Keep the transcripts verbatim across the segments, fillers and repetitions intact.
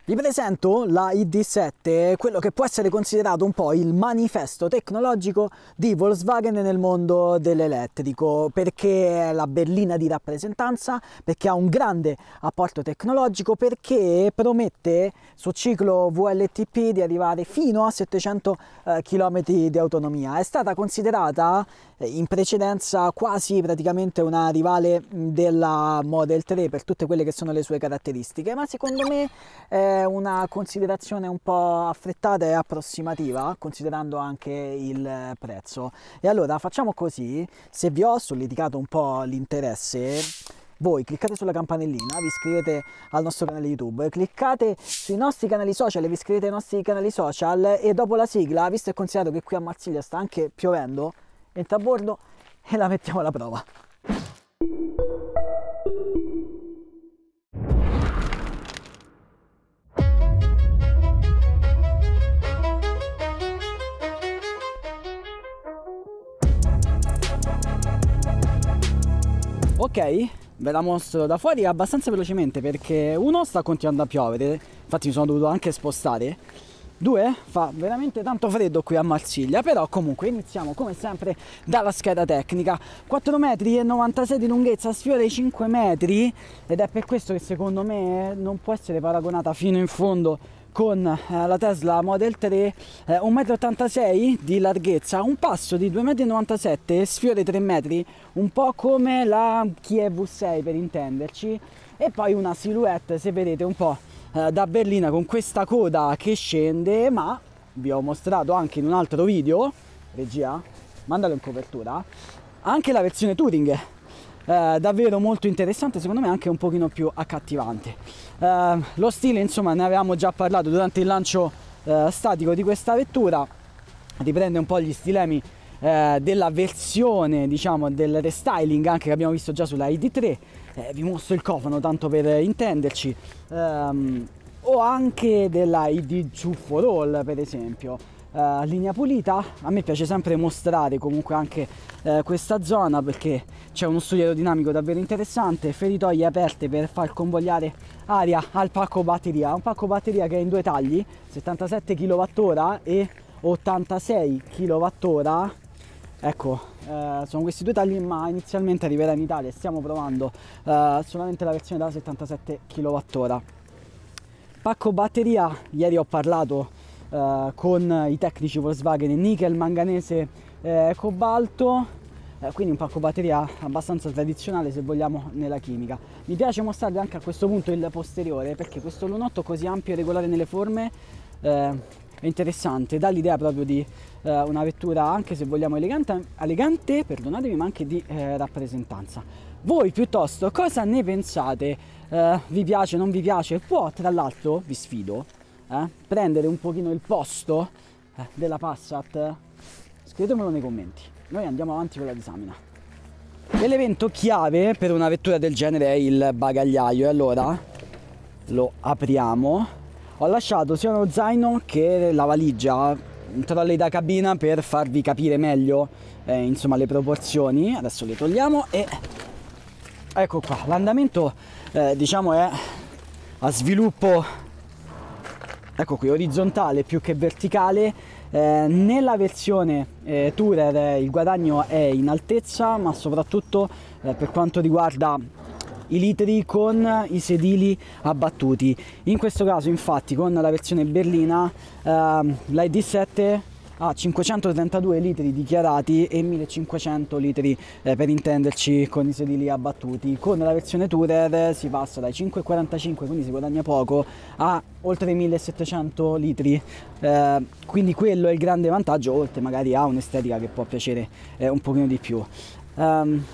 Vi presento la I D sette, quello che può essere considerato un po' il manifesto tecnologico di Volkswagen nel mondo dell'elettrico, perché è la berlina di rappresentanza, perché ha un grande apporto tecnologico, perché promette su ciclo V L T P di arrivare fino a settecento eh, chilometri di autonomia. È stata considerata eh, in precedenza quasi praticamente una rivale della Model tre per tutte quelle che sono le sue caratteristiche, ma secondo me eh, una considerazione un po' affrettata e approssimativa, considerando anche il prezzo. E allora facciamo così: se vi ho solleticato un po' l'interesse, voi cliccate sulla campanellina, vi iscrivete al nostro canale YouTube, cliccate sui nostri canali social, vi iscrivete ai nostri canali social e dopo la sigla, visto e considerato che qui a Marsiglia sta anche piovendo, entra a bordo e la mettiamo alla prova. Ok, ve la mostro da fuori abbastanza velocemente perché uno, sta continuando a piovere, infatti mi sono dovuto anche spostare. Due, fa veramente tanto freddo qui a Marsiglia, però comunque iniziamo come sempre dalla scheda tecnica. quattro metri e novantasei di lunghezza, sfiora i cinque metri, ed è per questo che secondo me non può essere paragonata fino in fondo con eh, la Tesla Model tre. eh, un metro e ottantasei di larghezza, un passo di due metri e novantasette, sfiora i tre metri, un po' come la Kia V sei per intenderci, e poi una silhouette, se vedete, un po' eh, da berlina, con questa coda che scende, ma vi ho mostrato anche in un altro video, regia, mandalo in copertura, anche la versione Touring. Eh, davvero molto interessante, secondo me anche un pochino più accattivante. Eh, lo stile, insomma, ne avevamo già parlato durante il lancio eh, statico di questa vettura, riprende un po' gli stilemi eh, della versione, diciamo, del restyling anche che abbiamo visto già sulla I D tre. Eh, vi mostro il cofano tanto per intenderci, ehm, o anche della I D due for all, per esempio. Uh, linea pulita. A me piace sempre mostrare comunque anche uh, questa zona perché c'è uno studio aerodinamico davvero interessante, feritoie aperte per far convogliare aria al pacco batteria, un pacco batteria che è in due tagli, settantasette chilowattora e ottantasei chilowattora. Ecco, uh, sono questi due tagli, ma inizialmente arriverà in Italia e stiamo provando uh, solamente la versione da settantasette chilowattora. Pacco batteria, ieri ho parlato Uh, con i tecnici Volkswagen, nickel, manganese, eh, cobalto, eh, quindi un pacco batteria abbastanza tradizionale se vogliamo nella chimica. Mi piace mostrarvi anche a questo punto il posteriore perché questo lunotto così ampio e regolare nelle forme eh, è interessante, dà l'idea proprio di eh, una vettura anche se vogliamo elegante, elegante perdonatemi, ma anche di eh, rappresentanza. Voi piuttosto cosa ne pensate? Eh, vi piace, non vi piace? Può, tra l'altro, vi sfido, Eh, prendere un pochino il posto eh, della Passat? Scrivetemelo nei commenti, noi andiamo avanti con la disamina. L'elemento chiave per una vettura del genere è il bagagliaio, e allora lo apriamo. Ho lasciato sia uno zaino che la valigia, un trolley da cabina per farvi capire meglio eh, insomma le proporzioni. Adesso le togliamo e ecco qua, l'andamento eh, diciamo è a sviluppo, ecco qui, orizzontale più che verticale. Eh, nella versione eh, Tourer il guadagno è in altezza, ma soprattutto eh, per quanto riguarda i litri con i sedili abbattuti. In questo caso, infatti, con la versione berlina eh, la I D sette ha cinquecentotrentadue litri dichiarati e millecinquecento litri eh, per intenderci con i sedili abbattuti. Con la versione Tourer si passa dai cinque virgola quarantacinque, quindi si guadagna poco, a oltre millesettecento litri, eh, quindi quello è il grande vantaggio, oltre magari a un'estetica che può piacere eh, un pochino di più. Um,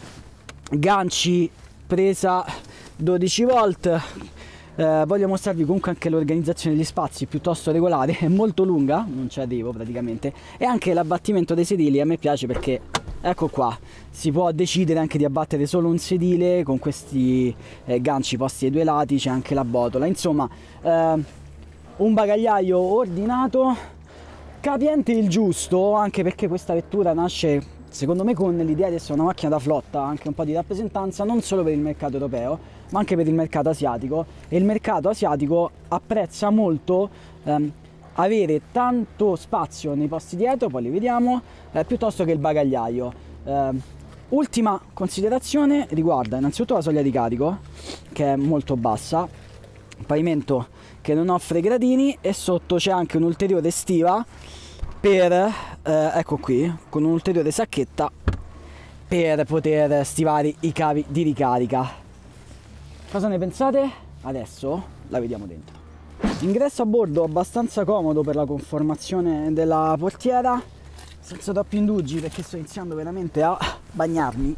ganci, presa dodici volt. Eh, voglio mostrarvi comunque anche l'organizzazione degli spazi, piuttosto regolare, è molto lunga, non ci arrivo praticamente, e anche l'abbattimento dei sedili a me piace perché, ecco qua, si può decidere anche di abbattere solo un sedile con questi eh, ganci posti ai due lati, c'è anche la botola, insomma eh, un bagagliaio ordinato, capiente il giusto, anche perché questa vettura nasce secondo me con l'idea di essere una macchina da flotta, anche un po' di rappresentanza non solo per il mercato europeo ma anche per il mercato asiatico, e il mercato asiatico apprezza molto ehm, avere tanto spazio nei posti dietro, poi li vediamo, eh, piuttosto che il bagagliaio. Eh, ultima considerazione riguarda innanzitutto la soglia di carico, che è molto bassa, pavimento che non offre gradini, e sotto c'è anche un'ulteriore stiva per, eh, ecco qui, con un'ulteriore sacchetta per poter stivare i cavi di ricarica. Cosa ne pensate? Adesso la vediamo dentro. Ingresso a bordo abbastanza comodo per la conformazione della portiera, senza troppi indugi perché sto iniziando veramente a bagnarmi.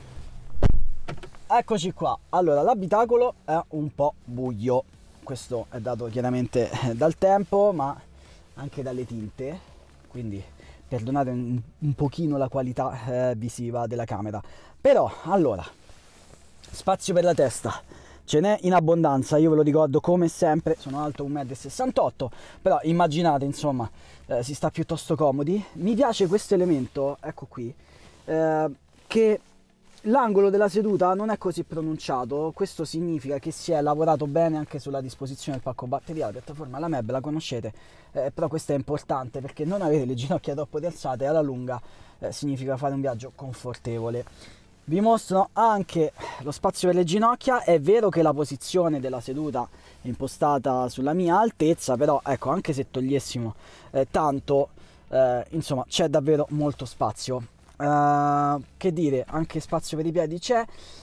Eccoci qua. Allora, l'abitacolo è un po' buio, questo è dato chiaramente dal tempo ma anche dalle tinte, quindi perdonate un, un pochino la qualità eh, visiva della camera. Però allora, spazio per la testa ce n'è in abbondanza, io ve lo ricordo come sempre, sono alto uno e sessantotto metri, però immaginate insomma eh, si sta piuttosto comodi. Mi piace questo elemento, ecco qui, eh, che l'angolo della seduta non è così pronunciato. Questo significa che si è lavorato bene anche sulla disposizione del pacco batteria. La piattaforma, la M E B la conoscete, eh, però questa è importante perché non avere le ginocchia troppo rialzate alla lunga eh, significa fare un viaggio confortevole. Vi mostro anche lo spazio per le ginocchia. È vero che la posizione della seduta è impostata sulla mia altezza, però ecco, anche se togliessimo eh, tanto, eh, insomma c'è davvero molto spazio. Uh, che dire, anche spazio per i piedi c'è,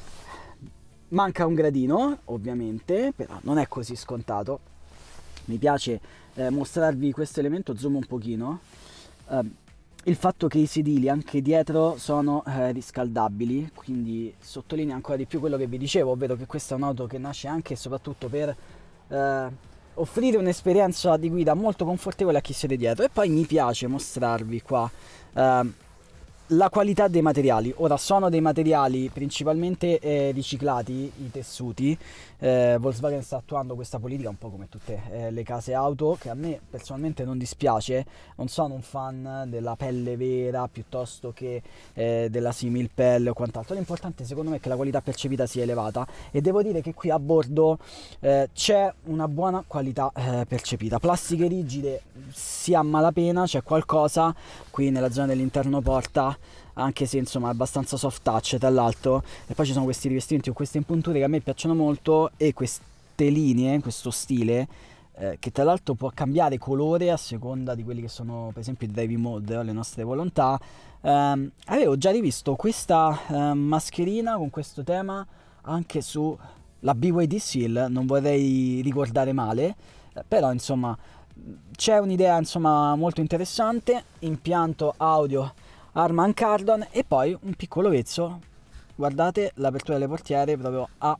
manca un gradino ovviamente, però non è così scontato. Mi piace eh, mostrarvi questo elemento, zoom un pochino, uh, il fatto che i sedili anche dietro sono eh, riscaldabili, quindi sottolinea ancora di più quello che vi dicevo, ovvero che questa è un'auto che nasce anche e soprattutto per eh, offrire un'esperienza di guida molto confortevole a chi siede dietro. E poi mi piace mostrarvi qua eh, la qualità dei materiali. Ora, sono dei materiali principalmente eh, riciclati, i tessuti. eh, Volkswagen sta attuando questa politica un po' come tutte eh, le case auto, che a me personalmente non dispiace. Non sono un fan della pelle vera piuttosto che eh, della similpelle o quant'altro. L'importante secondo me è che la qualità percepita sia elevata, e devo dire che qui a bordo eh, c'è una buona qualità eh, percepita. Plastiche rigide si a malapena, c'è qualcosa qui nella zona dell'interno porta, anche se insomma è abbastanza soft touch tra l'altro. E poi ci sono questi rivestimenti o queste impunture che a me piacciono molto, e queste linee, questo stile eh, che tra l'altro può cambiare colore a seconda di quelli che sono per esempio i driving mode, le nostre volontà. Um, avevo già rivisto questa uh, mascherina con questo tema anche su la B Y D Seal, non vorrei ricordare male, eh, però insomma c'è un'idea insomma molto interessante. Impianto audio Harman Kardon, e poi un piccolo vezzo, guardate l'apertura delle portiere proprio a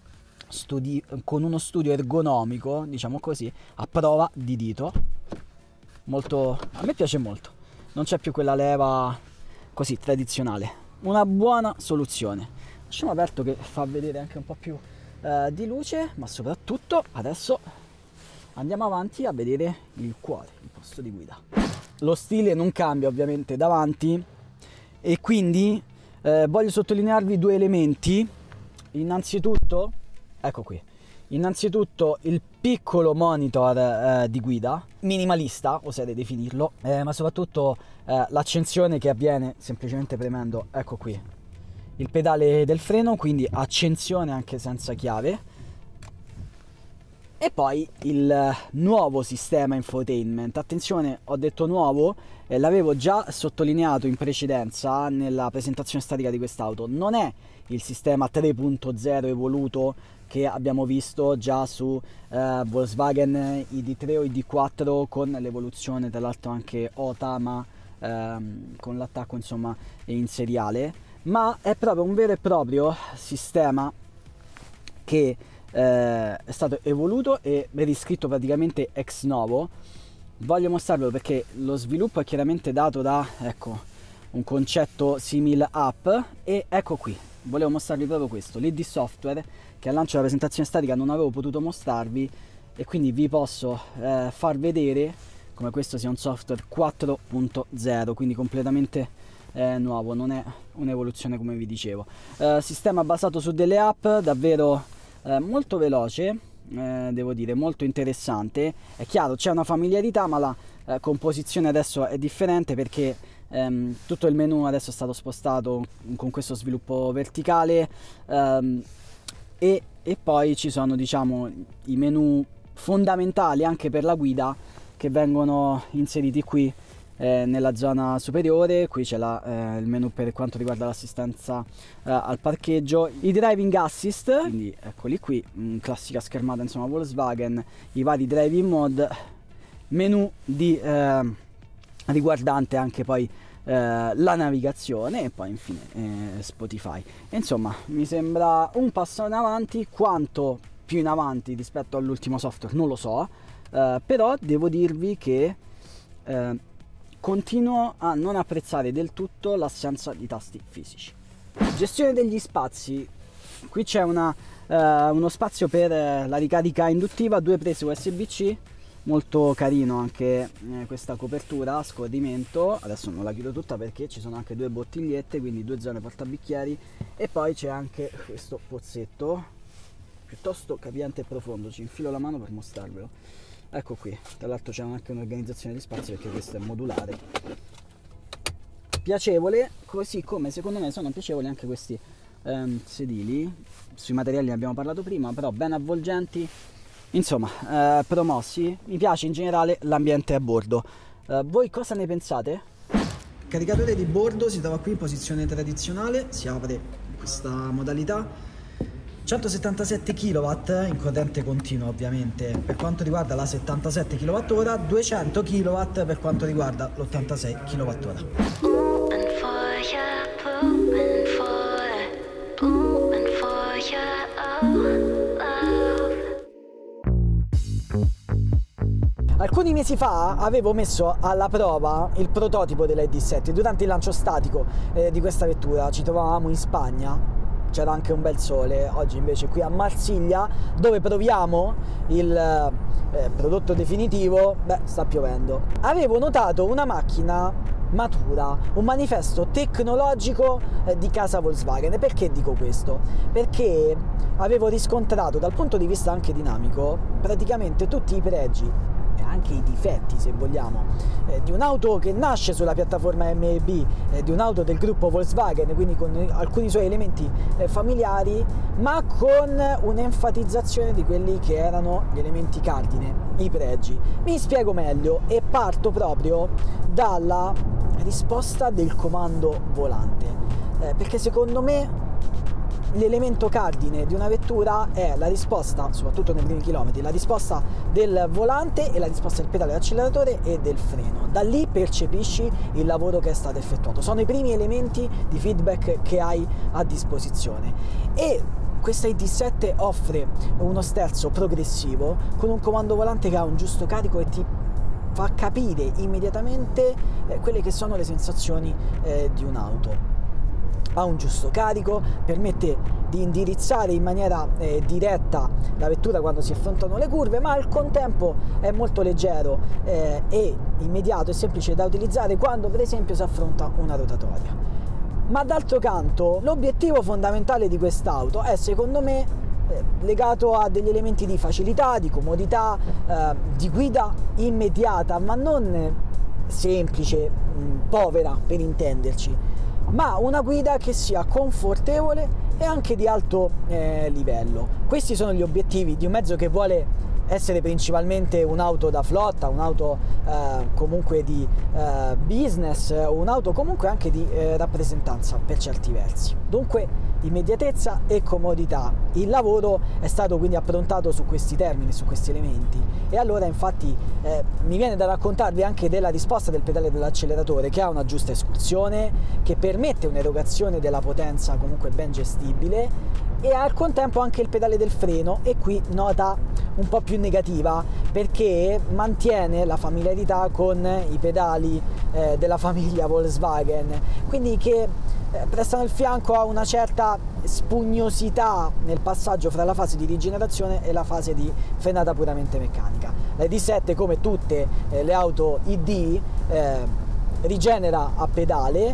studi con uno studio ergonomico, diciamo così, a prova di dito. Molto, a me piace molto, non c'è più quella leva così tradizionale, una buona soluzione. Lasciamo aperto che fa vedere anche un po' più eh, di luce, ma soprattutto adesso andiamo avanti a vedere il cuore, il posto di guida. Lo stile non cambia ovviamente davanti, e quindi eh, voglio sottolinearvi due elementi. Innanzitutto, ecco qui, innanzitutto il piccolo monitor eh, di guida, minimalista oserei definirlo, eh, ma soprattutto eh, l'accensione che avviene semplicemente premendo, ecco qui, il pedale del freno, quindi accensione anche senza chiave. E poi il nuovo sistema infotainment. Attenzione, ho detto nuovo, eh, l'avevo già sottolineato in precedenza nella presentazione statica di quest'auto. Non è il sistema tre punto zero evoluto che abbiamo visto già su eh, Volkswagen I D tre o I D quattro, con l'evoluzione tra l'altro anche O T A, ma ehm, con l'attacco insomma in seriale, ma è proprio un vero e proprio sistema che Eh, è stato evoluto e riscritto praticamente ex novo. Voglio mostrarvelo perché lo sviluppo è chiaramente dato da, ecco, un concetto simile app, e ecco qui, volevo mostrarvi proprio questo, l'I D software, che al lancio della presentazione statica non avevo potuto mostrarvi, e quindi vi posso eh, far vedere come questo sia un software quattro punto zero, quindi completamente è nuovo, non è un'evoluzione come vi dicevo. Eh, sistema basato su delle app, davvero eh, molto veloce, eh, devo dire, molto interessante. È chiaro, c'è una familiarità, ma la eh, composizione adesso è differente perché ehm, tutto il menu adesso è stato spostato con questo sviluppo verticale, ehm, e, e poi ci sono, diciamo, i menu fondamentali anche per la guida che vengono inseriti qui eh, nella zona superiore. Qui c'è la, eh, il menu per quanto riguarda l'assistenza eh, al parcheggio, i driving assist, quindi eccoli qui, mh, classica schermata insomma Volkswagen, i vari driving mode, menu di eh, riguardante anche poi eh, la navigazione e poi infine eh, Spotify. E insomma mi sembra un passo in avanti. Quanto più in avanti rispetto all'ultimo software non lo so, eh, però devo dirvi che eh, continuo a non apprezzare del tutto l'assenza di tasti fisici. Gestione degli spazi. Qui c'è una, eh, uno spazio per eh, la ricarica induttiva, due prese U S B C, molto carino anche eh, questa copertura a scorrimento. Adesso non la chiudo tutta perché ci sono anche due bottigliette, quindi due zone portabicchieri, e poi c'è anche questo pozzetto piuttosto capiente e profondo. Ci infilo la mano per mostrarvelo. Ecco qui, tra l'altro c'è anche un'organizzazione di spazio perché questo è modulare, piacevole, così come secondo me sono piacevoli anche questi ehm, sedili. Sui materiali ne abbiamo parlato prima, però ben avvolgenti, insomma eh, promossi. Mi piace in generale l'ambiente a bordo. Eh, voi cosa ne pensate? Il caricatore di bordo si trova qui in posizione tradizionale, si apre in questa modalità. centosettantasette chilowatt in corrente continua ovviamente per quanto riguarda la settantasette chilowattora, duecento chilowatt per quanto riguarda l'ottantasei chilowattora. Alcuni mesi fa avevo messo alla prova il prototipo della E D sette durante il lancio statico eh, di questa vettura. Ci trovavamo in Spagna, c'era anche un bel sole. Oggi invece qui a Marsiglia, dove proviamo il eh, prodotto definitivo, beh, sta piovendo. Avevo notato una macchina matura, un manifesto tecnologico eh, di casa Volkswagen. Perché dico questo? Perché avevo riscontrato dal punto di vista anche dinamico praticamente tutti i pregi e anche i difetti, se vogliamo, eh, di un'auto che nasce sulla piattaforma M E B, eh, di un'auto del gruppo Volkswagen, quindi con alcuni suoi elementi eh, familiari, ma con un'enfatizzazione di quelli che erano gli elementi cardine, i pregi. Mi spiego meglio e parto proprio dalla risposta del comando volante, eh, perché secondo me l'elemento cardine di una vettura è la risposta, soprattutto nei primi chilometri, la risposta del volante e la risposta del pedale dell'acceleratore e del freno. Da lì percepisci il lavoro che è stato effettuato. Sono i primi elementi di feedback che hai a disposizione. E questa E D sette offre uno sterzo progressivo con un comando volante che ha un giusto carico e ti fa capire immediatamente eh, quelle che sono le sensazioni eh, di un'auto. Ha un giusto carico, permette di indirizzare in maniera eh, diretta la vettura quando si affrontano le curve, ma al contempo è molto leggero eh, e immediato e semplice da utilizzare quando per esempio si affronta una rotatoria. Ma d'altro canto l'obiettivo fondamentale di quest'auto è secondo me eh, legato a degli elementi di facilità, di comodità, eh, di guida immediata, ma non semplice, mh, povera per intenderci, ma una guida che sia confortevole e anche di alto eh, livello. Questi sono gli obiettivi di un mezzo che vuole essere principalmente un'auto da flotta, un'auto eh, comunque di eh, business, un'auto comunque anche di eh, rappresentanza per certi versi. Dunque immediatezza e comodità. Il lavoro è stato quindi approntato su questi termini, su questi elementi, e allora infatti eh, mi viene da raccontarvi anche della risposta del pedale dell'acceleratore, che ha una giusta escursione, che permette un'erogazione della potenza comunque ben gestibile, e al contempo anche il pedale del freno, e qui nota un po' più negativa perché mantiene la familiarità con i pedali eh, della famiglia Volkswagen, quindi che eh, prestano il fianco a una certa spugnosità nel passaggio fra la fase di rigenerazione e la fase di frenata puramente meccanica. La E D sette, come tutte eh, le auto I D, eh, rigenera a pedale,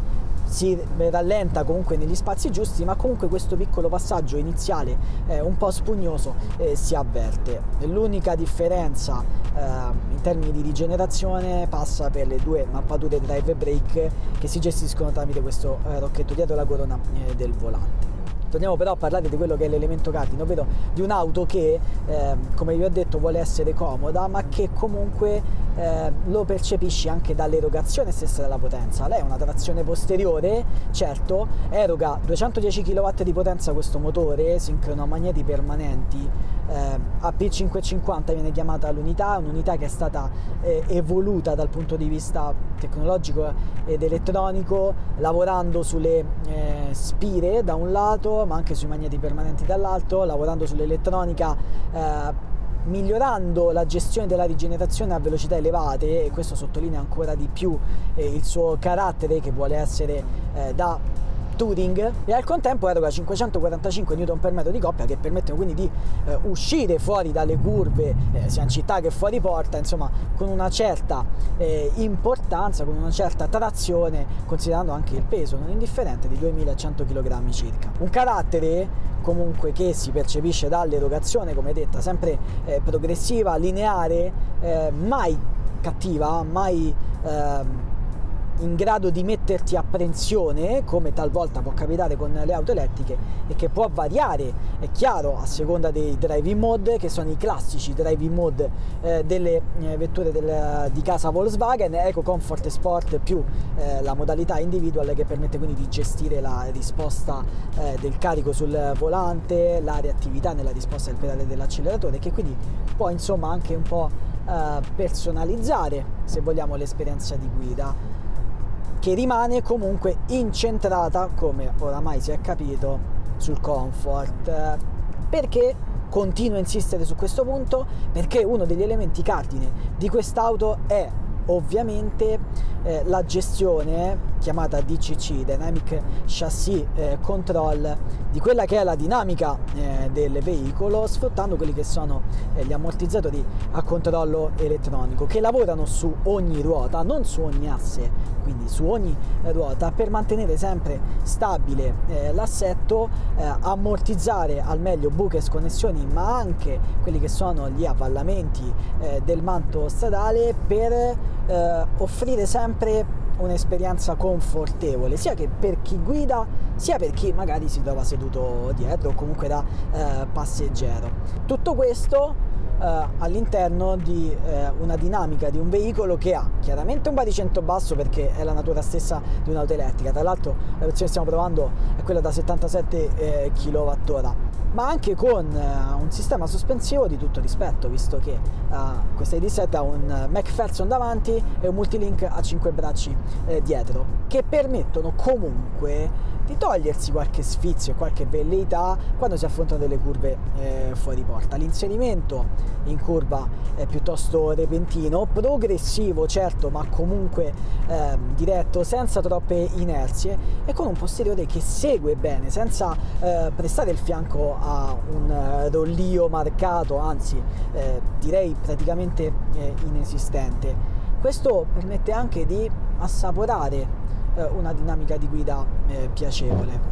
si rallenta comunque negli spazi giusti, ma comunque questo piccolo passaggio iniziale eh, un po' spugnoso eh, si avverte. L'unica differenza eh, in termini di rigenerazione passa per le due mappature drive e brake che si gestiscono tramite questo eh, rocchetto dietro la corona eh, del volante. Torniamo però a parlare di quello che è l'elemento cardine, ovvero di un'auto che, eh, come vi ho detto, vuole essere comoda, ma che comunque eh, lo percepisci anche dall'erogazione stessa della potenza. Lei è una trazione posteriore, certo, eroga duecentodieci chilowatt di potenza questo motore, sincronomagneti permanenti, eh, A P cinquecentocinquanta viene chiamata l'unità, un'unità che è stata eh, evoluta dal punto di vista tecnologico ed elettronico, lavorando sulle eh, spire da un lato, ma anche sui magneti permanenti dall'altro, lavorando sull'elettronica, eh, migliorando la gestione della rigenerazione a velocità elevate, e questo sottolinea ancora di più eh, il suo carattere, che vuole essere eh, da touring, e al contempo eroga cinquecentoquarantacinque newton per metro di coppia, che permettono quindi di eh, uscire fuori dalle curve eh, sia in città che fuori porta, insomma con una certa eh, importanza, con una certa trazione, considerando anche il peso non indifferente di duemilacento chilogrammi circa. Un carattere comunque che si percepisce dall'erogazione, come detta, sempre eh, progressiva, lineare, eh, mai cattiva, mai eh, in grado di metterti apprensione, come talvolta può capitare con le auto elettriche, e che può variare, è chiaro, a seconda dei driving mode, che sono i classici driving mode eh, delle eh, vetture del, di casa Volkswagen, Eco, Comfort e Sport, più eh, la modalità individual, che permette quindi di gestire la risposta eh, del carico sul volante, la reattività nella risposta del pedale dell'acceleratore, che quindi può insomma anche un po' eh, personalizzare, se vogliamo, l'esperienza di guida, che rimane comunque incentrata, come oramai si è capito, sul comfort. Perché continuo a insistere su questo punto? Perché uno degli elementi cardine di quest'auto è ovviamente eh, la gestione chiamata D C C, Dynamic Chassis eh, Control, di quella che è la dinamica eh, del veicolo, sfruttando quelli che sono eh, gli ammortizzatori a controllo elettronico, che lavorano su ogni ruota, non su ogni asse, quindi su ogni ruota, per mantenere sempre stabile eh, l'assetto, eh, ammortizzare al meglio buche e sconnessioni, ma anche quelli che sono gli avvallamenti eh, del manto stradale, per eh, offrire sempre un'esperienza confortevole, sia che per chi guida, sia per chi magari si trova seduto dietro o comunque da eh, passeggero. Tutto questo Uh, all'interno di uh, una dinamica di un veicolo che ha chiaramente un baricentro basso, perché è la natura stessa di un'auto elettrica. Tra l'altro la versione che stiamo provando è quella da settantasette eh, chilowattora, ma anche con uh, un sistema sospensivo di tutto rispetto, visto che uh, questa I D sette ha un MacPherson davanti e un multilink a cinque bracci eh, dietro, che permettono comunque di togliersi qualche sfizio e qualche velleità quando si affrontano delle curve eh, fuori porta. L'inserimento in curva è piuttosto repentino, progressivo certo, ma comunque eh, diretto, senza troppe inerzie, e con un posteriore che segue bene, senza eh, prestare il fianco a un eh, rollio marcato, anzi eh, direi praticamente eh, inesistente. Questo permette anche di assaporare una dinamica di guida eh, piacevole.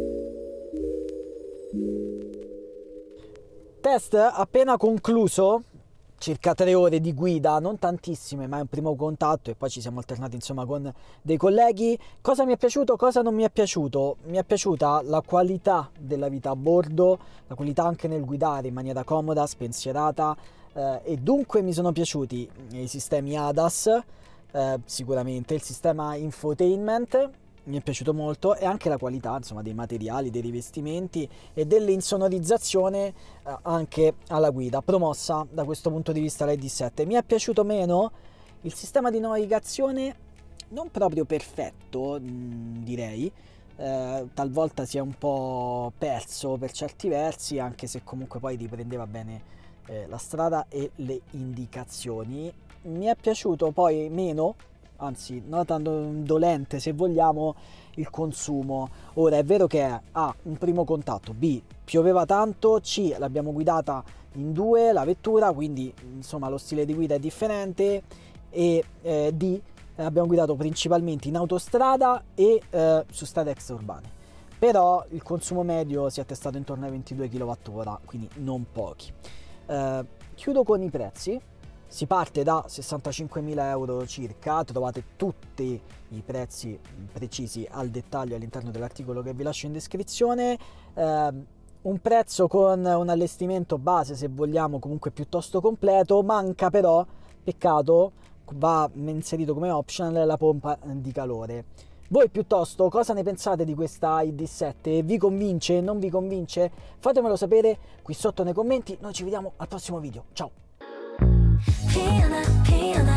Test appena concluso, circa tre ore di guida, non tantissime, ma è un primo contatto, e poi ci siamo alternati insomma con dei colleghi. Cosa mi è piaciuto, cosa non mi è piaciuto? Mi è piaciuta la qualità della vita a bordo, la qualità anche nel guidare in maniera comoda, spensierata, eh, e dunque mi sono piaciuti i sistemi A D A S. Eh, sicuramente il sistema infotainment mi è piaciuto molto, e anche la qualità insomma dei materiali, dei rivestimenti e dell'insonorizzazione eh, anche alla guida, promossa da questo punto di vista la I D sette. Mi è piaciuto meno il sistema di navigazione, non proprio perfetto mh, direi, eh, talvolta si è un po' perso per certi versi, anche se comunque poi riprendeva bene eh, la strada e le indicazioni. Mi è piaciuto poi meno, anzi non tanto dolente se vogliamo, il consumo. Ora è vero che è A, un primo contatto, B, pioveva tanto, C, l'abbiamo guidata in due la vettura, quindi insomma lo stile di guida è differente, e eh, D, eh, abbiamo guidato principalmente in autostrada e eh, su strade extraurbane, però il consumo medio si è attestato intorno ai ventidue chilowattora, quindi non pochi. Eh, chiudo con i prezzi. Si parte da sessantacinquemila euro circa, trovate tutti i prezzi precisi al dettaglio all'interno dell'articolo che vi lascio in descrizione. Eh, un prezzo con un allestimento base, se vogliamo, comunque piuttosto completo. Manca però, peccato, va inserito come optional la pompa di calore. Voi piuttosto cosa ne pensate di questa I D sette? Vi convince? Non vi convince? Fatemelo sapere qui sotto nei commenti. Noi ci vediamo al prossimo video. Ciao!